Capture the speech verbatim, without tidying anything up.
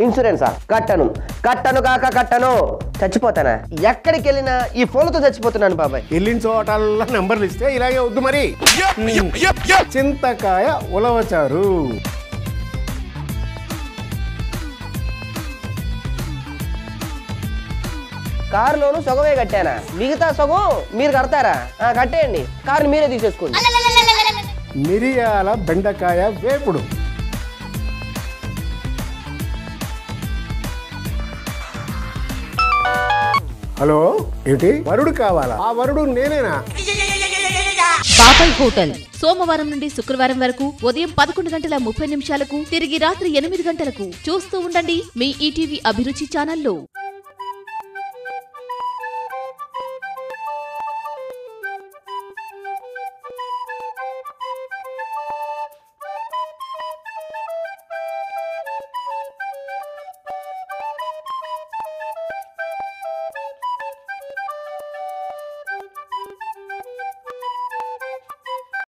ఇన్సూరెన్సా? కట్టను కట్టను కాక కట్టను. చచ్చిపోతానా? ఎక్కడికి వెళ్ళినా ఈ ఫోన్లతో చచ్చిపోతున్నాను బాబాయ్. వెళ్ళిన చోటల్లా నెంబర్లు ఇస్తే ఇలాగే వద్దు మరి. చింతకాయ ఉలవచారు. కారు లోను సగమే కట్టానా? మిగతా సగం మీరు కడతారా? కట్టేయండి, కారుని మీరే తీసేసుకోండి. మిరియాల బెండకాయ వేపుడు. హలో, ఏంటి వరుడు కావాలా? ఆ వరుడు నేనేనా? బాబాయ్ హోటల్ సోమవారం నుండి శుక్రవారం వరకు ఉదయం పదకొండు గంటల ముప్పై నిమిషాలకు, తిరిగి రాత్రి ఎనిమిది గంటలకు. చూస్తూ ఉండండి మీ ఈటీవీ అభిరుచి ఛానల్లో.